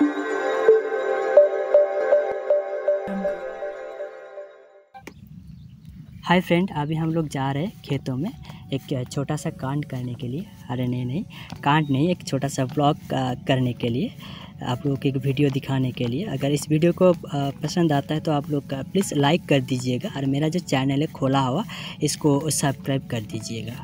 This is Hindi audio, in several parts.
हाय फ्रेंड, अभी हम लोग जा रहे हैं खेतों में एक छोटा सा कांड करने के लिए। अरे नहीं, कांड नहीं, एक छोटा सा व्लॉग करने के लिए, आप लोगों को एक वीडियो दिखाने के लिए। अगर इस वीडियो को पसंद आता है तो आप लोग प्लीज़ लाइक कर दीजिएगा, और मेरा जो चैनल है खोला हुआ, इसको सब्सक्राइब कर दीजिएगा।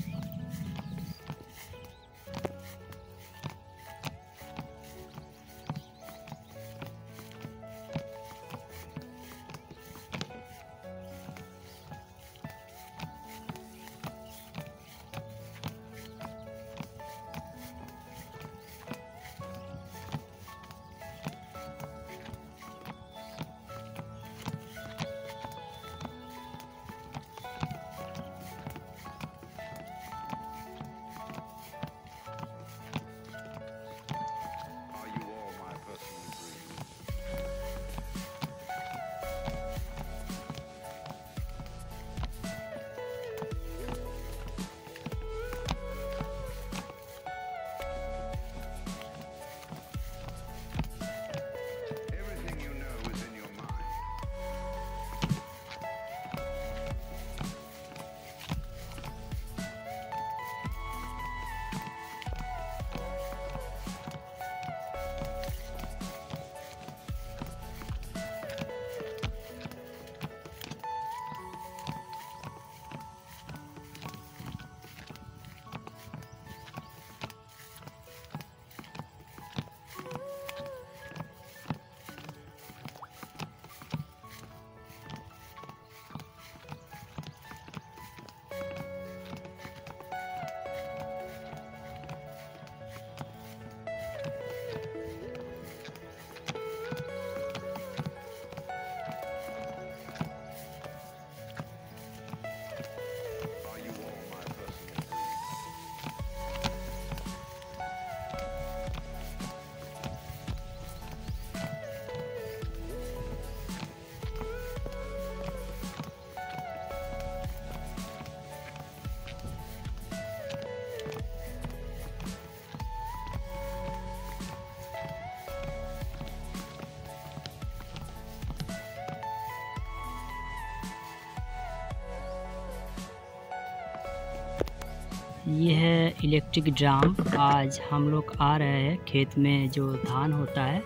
ये है इलेक्ट्रिक ड्राम। आज हम लोग आ रहे हैं खेत में, जो धान होता है,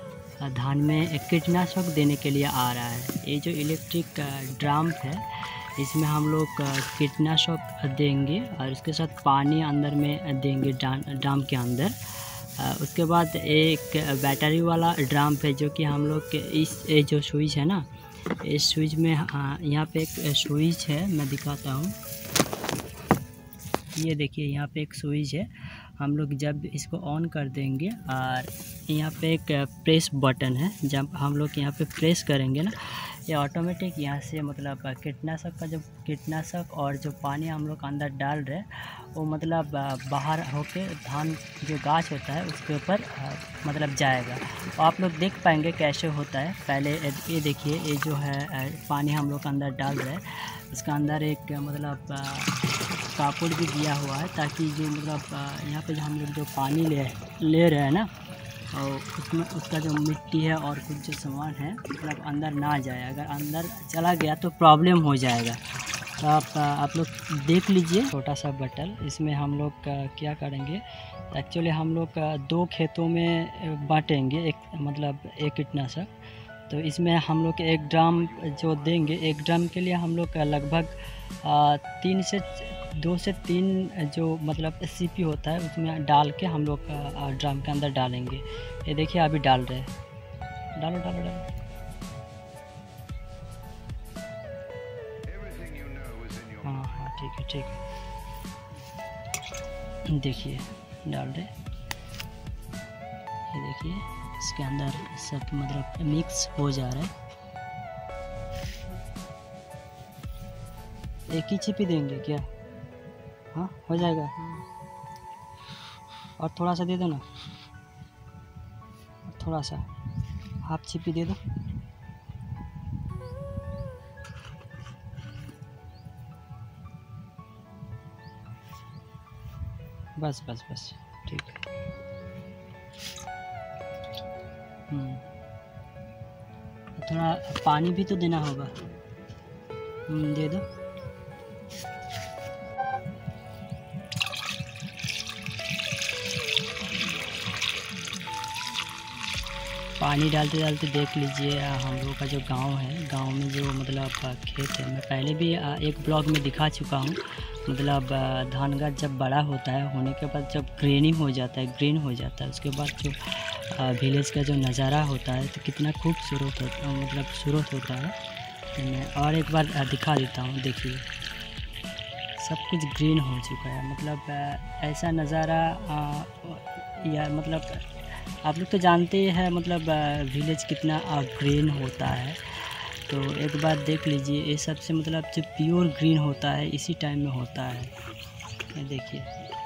धान में एक कीटनाशक देने के लिए आ रहा है। ये जो इलेक्ट्रिक ड्राम है, इसमें हम लोग कीटनाशक देंगे और उसके साथ पानी अंदर में देंगे ड्राम के अंदर। उसके बाद एक बैटरी वाला ड्राम है, जो कि हम लोग के ये जो स्विच है ना, इस स्विच में यहाँ पे एक स्विच है, मैं दिखाता हूँ। ये देखिए, यहाँ पे एक स्विच है। हम लोग जब इसको ऑन कर देंगे, और यहाँ पे एक प्रेस बटन है, जब हम लोग यहाँ पे प्रेस करेंगे ना, ये ऑटोमेटिक यहाँ से मतलब कीटनाशक और जो पानी हम लोग अंदर डाल रहे हैं, वो मतलब बाहर होके धान जो गाछ होता है उसके ऊपर मतलब जाएगा। तो आप लोग देख पाएंगे कैसे होता है। पहले ये देखिए, ये जो है पानी हम लोग अंदर डाल रहे हैं, इसका अंदर एक मतलब कापड़ भी दिया हुआ है, ताकि जो मतलब यहाँ पे जो हम लोग जो पानी ले रहे हैं ना, और उसमें उसका जो मिट्टी है और कुछ जो सामान है, मतलब अंदर ना जाए। अगर अंदर चला गया तो प्रॉब्लम हो जाएगा। तो आप लोग देख लीजिए, छोटा सा बटन। इसमें हम लोग क्या करेंगे, एक्चुअली हम लोग 2 खेतों में बांटेंगे एक कीटनाशक। तो इसमें हम लोग एक ड्राम जो देंगे, एक ड्राम के लिए हम लोग लगभग 2 से 3 जो मतलब सीपी होता है, उसमें डाल के हम लोग ड्राम के अंदर डालेंगे। ये देखिए, अभी डाल रहे हैं। डालो डालो डालो। हाँ, ठीक है। देखिए, डाल रहे। ये देखिए, इसके अंदर सब मतलब मिक्स हो जा रहा है। एक ही छिपी देंगे क्या? हाँ, हो जाएगा। और थोड़ा सा दे दो ना, थोड़ा सा हाफ छिपी दे दो। बस ठीक है। थोड़ा पानी भी तो देना होगा। दे दो। पानी डालते डालते देख लीजिए हम लोगों का जो गांव है, गांव में जो मतलब खेत है, मैं पहले भी एक ब्लॉग में दिखा चुका हूँ। मतलब धान का जब बड़ा होता है, होने के बाद जब ग्रीनिंग हो जाता है, ग्रीन हो जाता है, उसके बाद जो विलेज का जो नज़ारा होता है तो कितना खूबसूरत होता है, मतलब सूरत होता है। तो मैं और एक बार दिखा देता हूँ। देखिए सब कुछ ग्रीन हो चुका है, मतलब ऐसा नज़ारा या मतलब आप लोग तो जानते हैं मतलब विलेज कितना ग्रीन होता है। तो एक बार देख लीजिए, ये सबसे मतलब जो प्योर ग्रीन होता है इसी टाइम में होता है। ये देखिए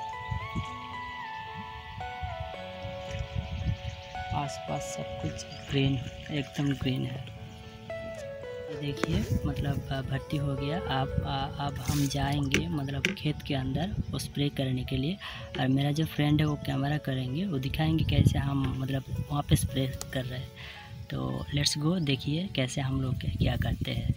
आसपास सब कुछ ग्रीन, एकदम ग्रीन है। ये देखिए मतलब भर्ती हो गया। अब हम जाएंगे मतलब खेत के अंदर वो स्प्रे करने के लिए, और मेरा जो फ्रेंड है वो कैमरा करेंगे, वो दिखाएंगे कैसे हम मतलब वहाँ पे स्प्रे कर रहे हैं। तो लेट्स गो, देखिए कैसे हम लोग क्या करते हैं।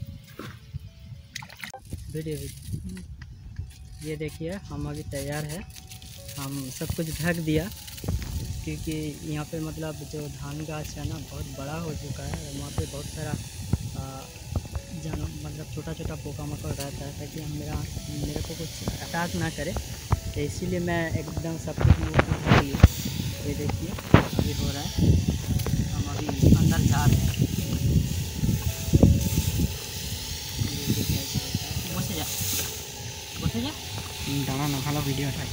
वीडियो ये देखिए हम अभी तैयार है, हम सब कुछ ढक दिया, क्योंकि यहाँ पे मतलब जो धान गाछ है ना बहुत बड़ा हो चुका है, और वहाँ पे बहुत सारा जानो मतलब छोटा छोटा पोका मकोड़ रहता है, ताकि मेरे को कुछ अटैक ना करे। तो इसीलिए मैं एकदम सब कुछ ढक दिए। ये देखिए ये हो रहा है, हम अभी अंदर जा रहे हैं। बसे जा दाना ना भालो वीडियो था।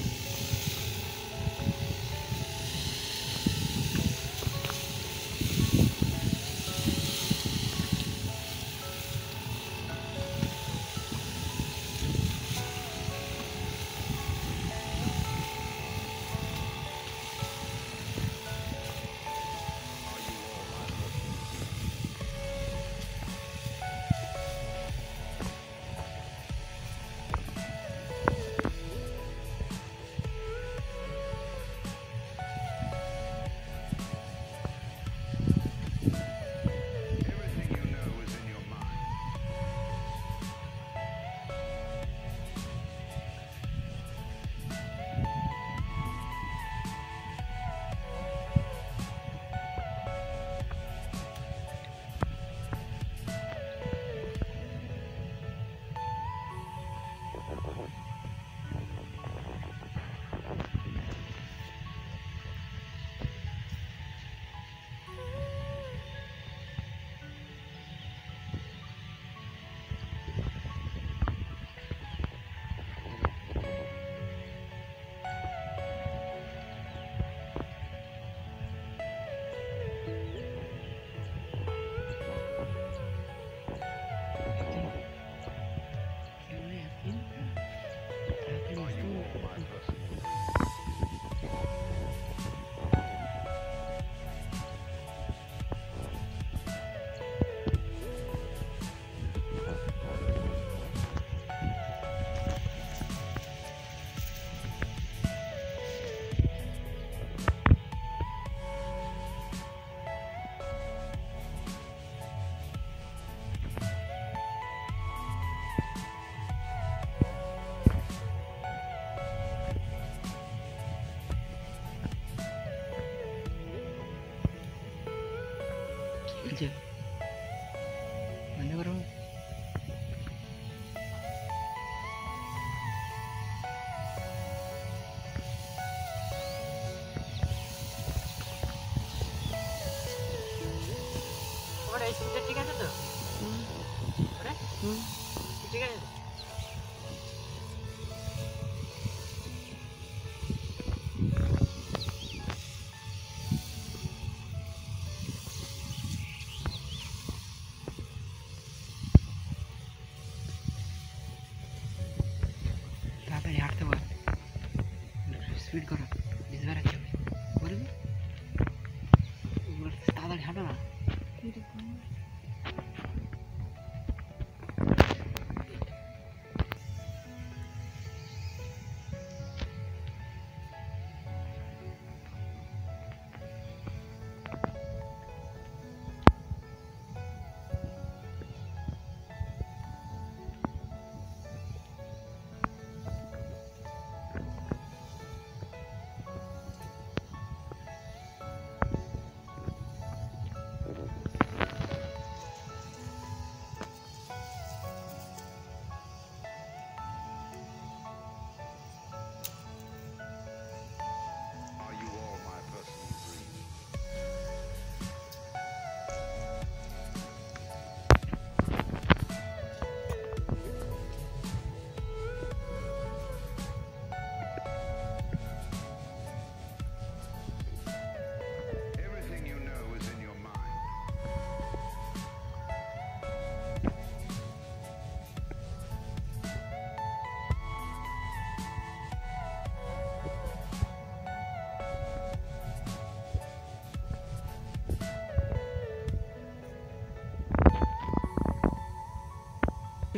mana baru Udah sudah tiga tuh. Udah? Tiga. Tapi di harta buat. Speed kau. Di sana aja. Baru. Tahu di harta lah.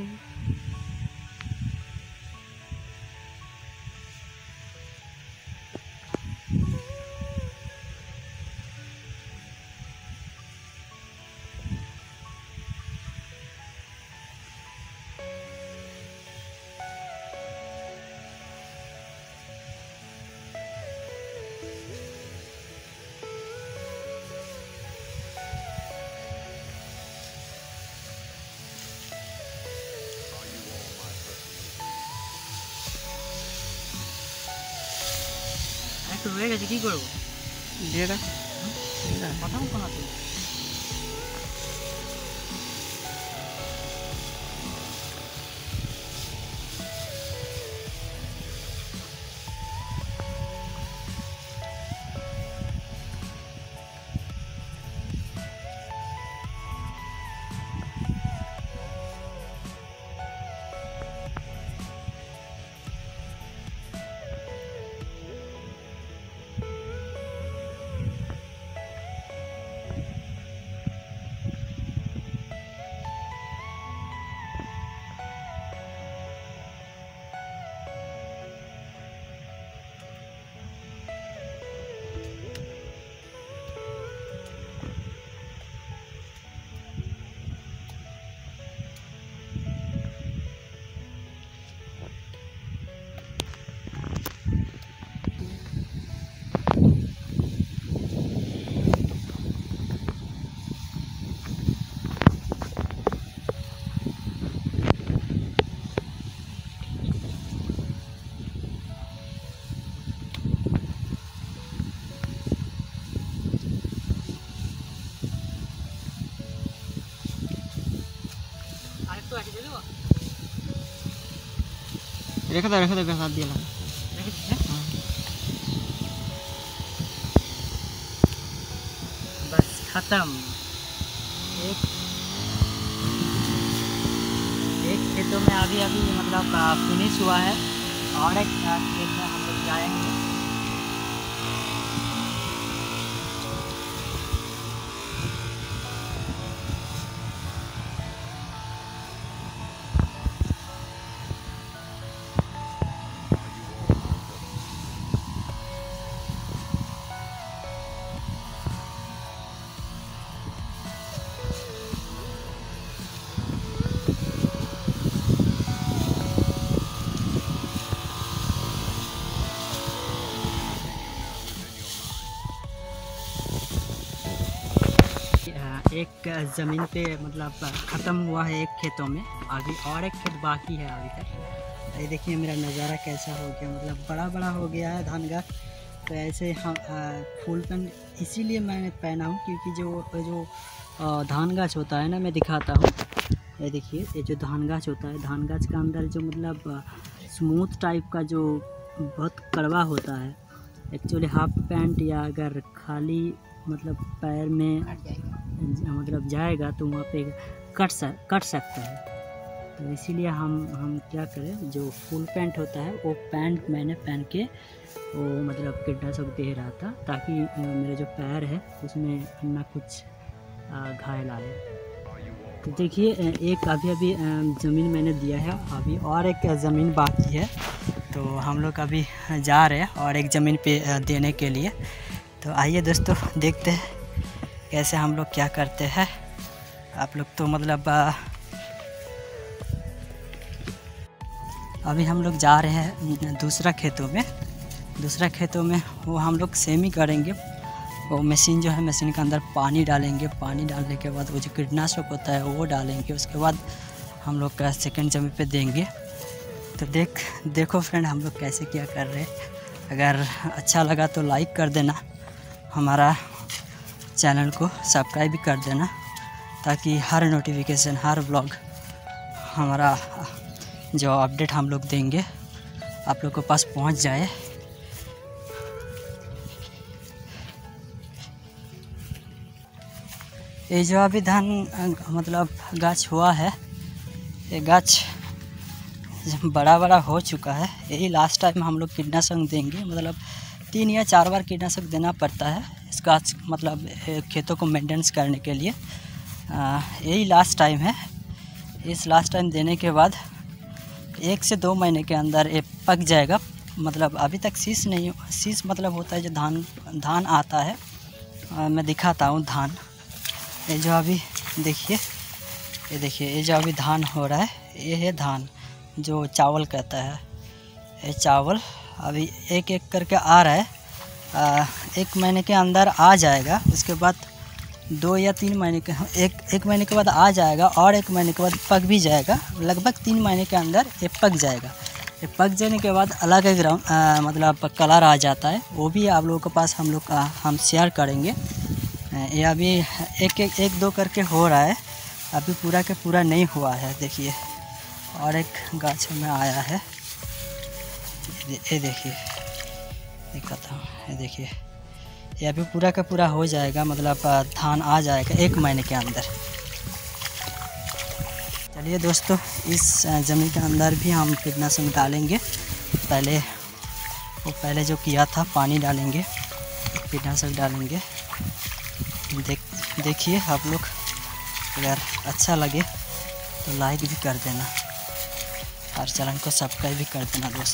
একটু হয়ে গেছে, কী করবো? কথা বলবো না তুই। रेखा था साथ दिया बस खत्म। एक खेतों में अभी मतलब फिनिश हुआ है और एक खेत में हम लोग जाएंगे। एक ज़मीन पे मतलब ख़त्म हुआ है एक खेतों में, अभी और एक खेत बाकी है अभी तक। ये देखिए मेरा नज़ारा कैसा हो गया, मतलब बड़ा बड़ा हो गया है धान गाछ। तो ऐसे हम फुल पैंट इसीलिए मैंने पहना हूँ क्योंकि जो धान गाछ होता है ना, मैं दिखाता हूँ। ये देखिए, ये जो धान गाछ होता है, धान गाछ का अंदर जो मतलब स्मूथ टाइप का जो बहुत कड़वा होता है, एक्चुअली हाफ पैंट या अगर खाली मतलब पैर में मतलब जाएगा तो वहाँ पे कट सकता है। तो इसीलिए हम क्या करें, जो फुल पैंट होता है वो पैंट मैंने पहन के वो मतलब कीटनाशक दे रहा था, ताकि मेरे जो पैर है उसमें ना कुछ घायल आए। तो देखिए, एक अभी ज़मीन मैंने दिया है, अभी और एक ज़मीन बाकी है। तो हम लोग अभी जा रहे हैं और एक ज़मीन पे देने के लिए। तो आइए दोस्तों, देखते हैं कैसे हम लोग क्या करते हैं। आप लोग तो मतलब अभी हम लोग जा रहे हैं दूसरा खेतों में वो हम लोग सेम ही करेंगे। वो मशीन जो है, मशीन के अंदर पानी डालेंगे, पानी डालने के बाद वो जो कीटनाशक होता है वो डालेंगे, उसके बाद हम लोग का सेकंड ज़मीन पे देंगे। तो देखो फ्रेंड, हम लोग कैसे क्या कर रहे हैं। अगर अच्छा लगा तो लाइक कर देना, हमारा चैनल को सब्सक्राइब भी कर देना, ताकि हर नोटिफिकेशन, हर व्लॉग, हमारा जो अपडेट हम लोग देंगे आप लोग के पास पहुंच जाए। ये जो अभी धान मतलब गाछ हुआ है, ये गाछ बड़ा हो चुका है। यही लास्ट टाइम हम लोग कीटनाशक देंगे, मतलब 3 या 4 बार कीटनाशक देना पड़ता है इस गाछ मतलब खेतों को मेंटेनेंस करने के लिए। यही लास्ट टाइम है। इस लास्ट टाइम देने के बाद 1 से 2 महीने के अंदर ये पक जाएगा। मतलब अभी तक शीश नहीं, शीश मतलब होता है जो धान आता है। मैं दिखाता हूँ धान। ये जो अभी देखिए, ये देखिए, ये जो अभी धान हो रहा है, ये है धान जो चावल कहता है। ये चावल अभी एक एक करके आ रहा है। 1 महीने के अंदर आ जाएगा। उसके बाद 2 या 3 महीने के, एक महीने के बाद आ जाएगा और 1 महीने के बाद पक भी जाएगा। लगभग 3 महीने के अंदर ये पक जाएगा। ये पक जाने के बाद अलग एक मतलब कलर आ जाता है। वो भी आप लोगों के पास हम शेयर करेंगे। ये अभी एक दो करके हो रहा है, अभी पूरा के पूरा नहीं हुआ है। देखिए, और एक गाछ में आया है। ये देखिए, दिखाता हूँ। ये देखिए, ये अभी पूरा का पूरा हो जाएगा। मतलब धान आ जाएगा 1 महीने के अंदर। चलिए दोस्तों, इस ज़मीन के अंदर भी हम कीटनाशक डालेंगे। पहले जो किया था, पानी डालेंगे, कीटनाशक डालेंगे। देखिए आप लोग, अगर अच्छा लगे तो लाइक भी कर देना और चैनल को सब्सक्राइब भी कर देना दोस्त।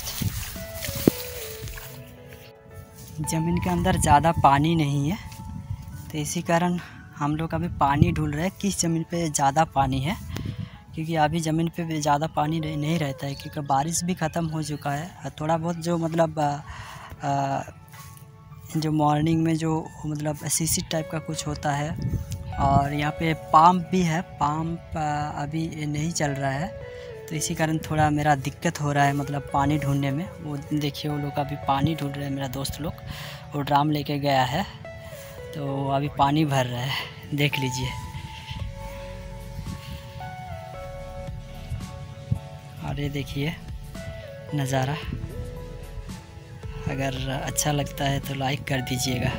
ज़मीन के अंदर ज़्यादा पानी नहीं है, तो इसी कारण हम लोग अभी पानी ढूंढ रहे हैं किस ज़मीन पे ज़्यादा पानी है। क्योंकि अभी ज़मीन पे ज़्यादा पानी नहीं रहता है, क्योंकि बारिश भी ख़त्म हो चुका है। थोड़ा बहुत जो मतलब जो मॉर्निंग में जो मतलब सीसी टाइप का कुछ होता है। और यहाँ पे पाम्प भी है, पाम्प अभी नहीं चल रहा है, तो इसी कारण थोड़ा मेरा दिक्कत हो रहा है मतलब पानी ढूंढने में। वो देखिए, वो लोग अभी पानी ढूंढ रहे हैं। मेरा दोस्त लोग वो ड्राम लेके गया है, तो अभी पानी भर रहा है। देख लीजिए। और ये देखिए नज़ारा। अगर अच्छा लगता है तो लाइक कर दीजिएगा।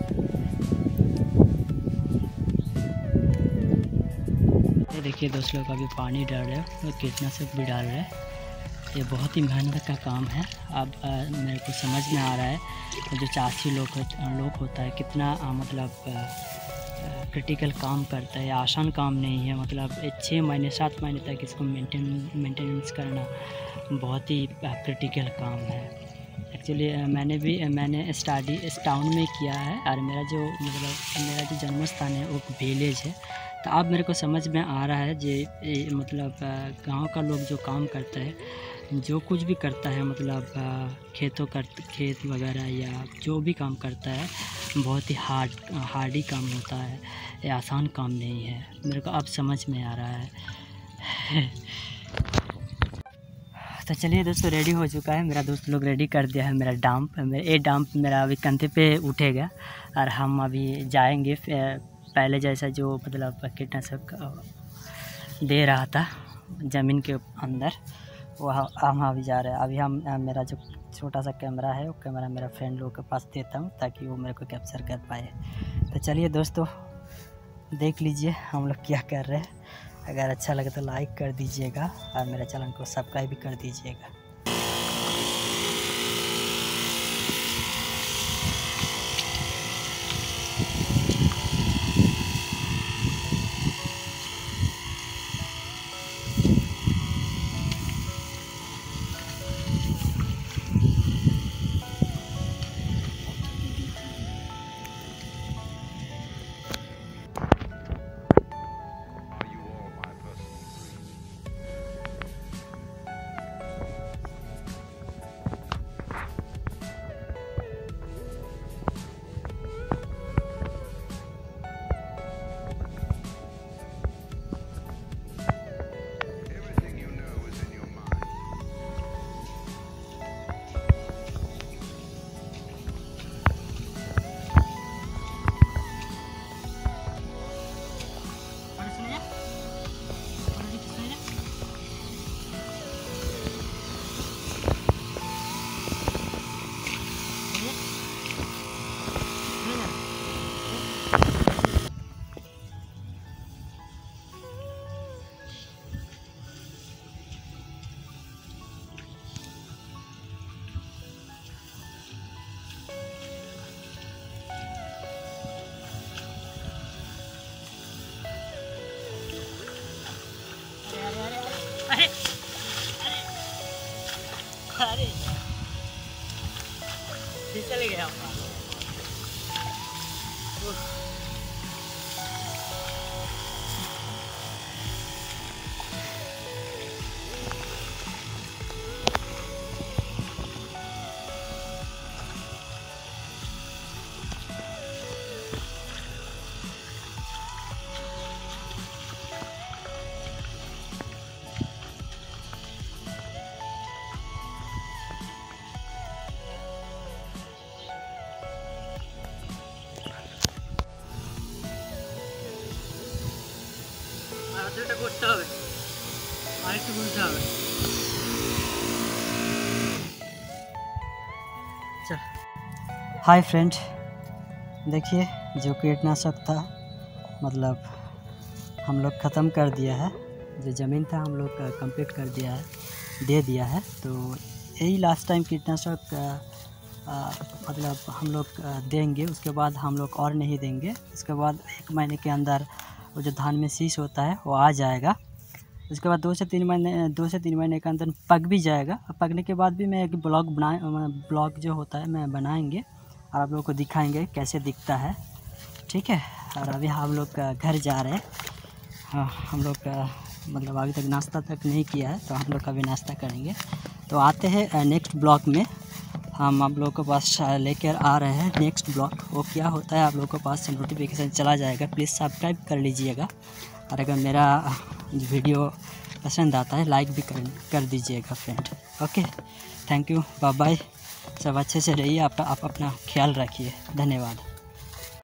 ये देखिए दोस्त लोग, अभी पानी डाल रहे हैं और कीटनाशक भी डाल रहे हैं। ये बहुत ही मेहनत का काम है। अब मेरे को समझ में आ रहा है जो चाची लोग होता है कितना मतलब क्रिटिकल काम करता है। आसान काम नहीं है। मतलब 6 महीने 7 महीने तक इसको मेंटेनेंस करना बहुत ही क्रिटिकल काम है। एक्चुअली मैंने स्टडी इस टाउन में किया है, और मेरा जो जन्म स्थान है वो विलेज है। तो अब मेरे को समझ में आ रहा है जो मतलब गांव का लोग जो काम करता है, जो कुछ भी करता है, मतलब खेत वगैरह या जो भी काम करता है, बहुत ही हार्डी काम होता है। ये आसान काम नहीं है। मेरे को अब समझ में आ रहा है। तो चलिए दोस्तों, रेडी हो चुका है। मेरा दोस्त लोग रेडी कर दिया है मेरा डंप। ये डंप मेरा अभी कंधे पे उठेगा और हम अभी जाएंगे। पहले जैसा जो मतलब कीटनाशक दे रहा था ज़मीन के अंदर, वह हम अभी जा रहे हैं। अभी हम मेरा जो छोटा सा कैमरा है, वो कैमरा मेरा फ्रेंड लोग के पास देता हूँ ताकि वो मेरे को कैप्चर कर पाए। तो चलिए दोस्तों, देख लीजिए हम लोग क्या कर रहे हैं। अगर अच्छा लगे तो लाइक कर दीजिएगा और मेरे चैनल को सब्सक्राइब भी कर दीजिएगा। हाय फ्रेंड, देखिए जो कीटनाशक था मतलब हम लोग ख़त्म कर दिया है। जो ज़मीन था हम लोग कंप्लीट कर दिया है, दे दिया है। तो यही लास्ट टाइम कीटनाशक मतलब हम लोग देंगे। उसके बाद हम लोग और नहीं देंगे। उसके बाद 1 महीने के अंदर वो जो धान में शीश होता है वो आ जाएगा। उसके बाद 2 से 3 महीने के अंदर पक भी जाएगा। पकने के बाद भी मैं एक ब्लॉग जो होता है मैं बनाएंगे और आप लोगों को दिखाएंगे कैसे दिखता है, ठीक है। और अभी हम लोग घर जा रहे हैं। हाँ, हम लोग मतलब अभी तक नाश्ता तक नहीं किया है, तो हम लोग अभी नाश्ता करेंगे। तो आते हैं नेक्स्ट ब्लॉग में। हम आप लोगों के पास लेकर आ रहे हैं नेक्स्ट ब्लॉग। वो क्या होता है आप लोगों के पास नोटिफिकेशन चला जाएगा। प्लीज़ सब्सक्राइब कर लीजिएगा और अगर मेरा वीडियो पसंद आता है लाइक भी कर दीजिएगा friend. Okay, thank you, bye bye. सब अच्छे से रहिए, आप अपना ख्याल रखिए। धन्यवाद।